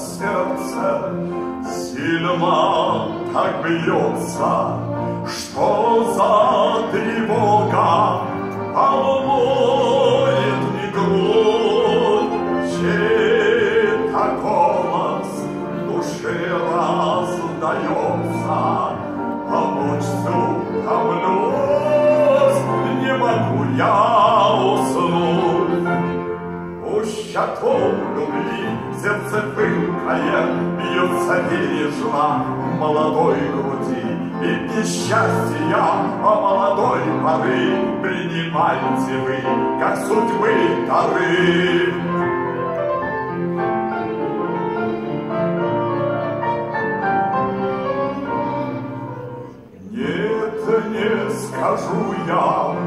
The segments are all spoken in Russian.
сердце сильно так бьется, что за тревога волнует мне грудь. Чей-то голос душе раздается, ночью томлюсь, не могу я уснуть. Ущату любви сердце пылкое бьется бережно в молодой груди, и несчастья молодой поры принимайте вы, как судьбы дары. Не скажу я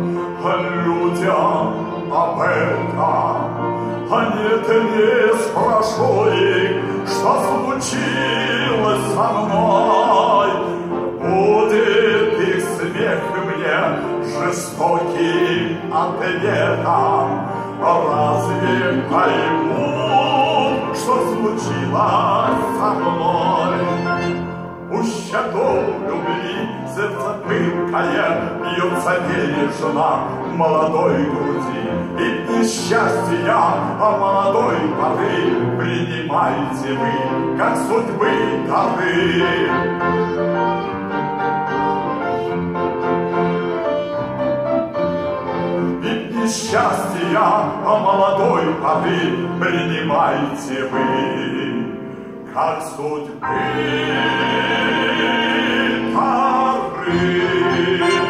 людям об этом, нет, не спрошу их, что случилось со мной. Будет их смех мне жестоким ответом. Разве поймут, что случилось со мной? Ущаду любви сердце пылкое бьется бережно в молодой груди, и несчастья молодой поры принимайте вы, как судьбы дары. Несчастья молодой поры принимайте вы, как судьбы дары.